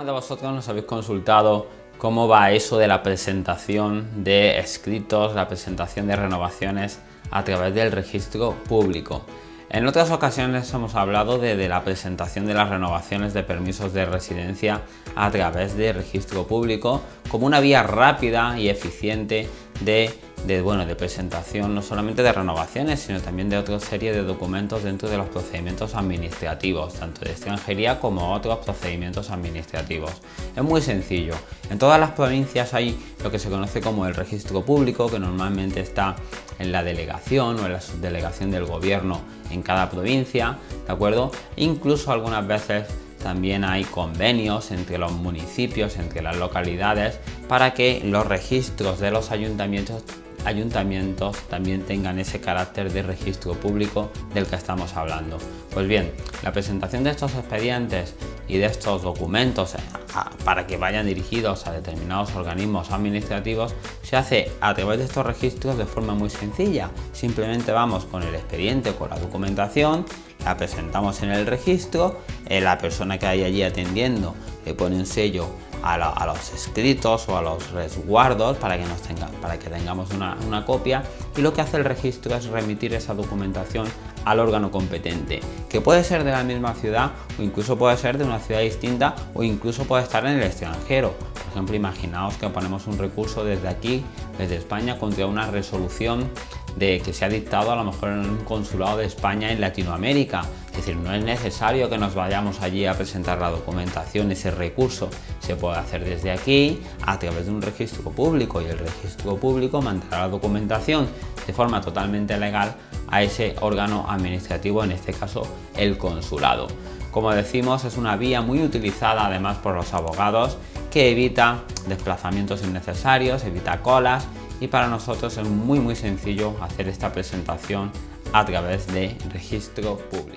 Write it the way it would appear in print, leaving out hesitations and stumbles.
de vosotros nos habéis consultado cómo va eso de la presentación de escritos, la presentación de renovaciones a través del registro público. En otras ocasiones hemos hablado de la presentación de las renovaciones de permisos de residencia a través del registro público como una vía rápida y eficiente de presentación no solamente de renovaciones, sino también de otra serie de documentos dentro de los procedimientos administrativos, tanto de extranjería como otros procedimientos administrativos. Es muy sencillo. En todas las provincias hay lo que se conoce como el registro público, que normalmente está en la delegación o en la subdelegación del gobierno en cada provincia, ¿de acuerdo? Incluso algunas veces también hay convenios entre los municipios, entre las localidades, para que los registros de los ayuntamientos también tengan ese carácter de registro público del que estamos hablando. Pues bien, la presentación de estos expedientes y de estos documentos para que vayan dirigidos a determinados organismos administrativos se hace a través de estos registros de forma muy sencilla. Simplemente vamos con el expediente, con la documentación, la presentamos en el registro, la persona que hay allí atendiendo le pone un sello a los escritos o a los resguardos para que tengamos una copia, y lo que hace el registro es remitir esa documentación al órgano competente, que puede ser de la misma ciudad o incluso puede ser de una ciudad distinta o incluso puede estar en el extranjero. Por ejemplo, imaginaos que ponemos un recurso desde aquí, desde España, contra una resolución que se ha dictado a lo mejor en un consulado de España en Latinoamérica. Es decir, no es necesario que nos vayamos allí a presentar la documentación, ese recurso se puede hacer desde aquí a través de un registro público, y el registro público mandará la documentación de forma totalmente legal a ese órgano administrativo, en este caso el consulado. Como decimos, es una vía muy utilizada además por los abogados, que evita desplazamientos innecesarios, evita colas, y para nosotros es muy sencillo hacer esta presentación a través de registro público.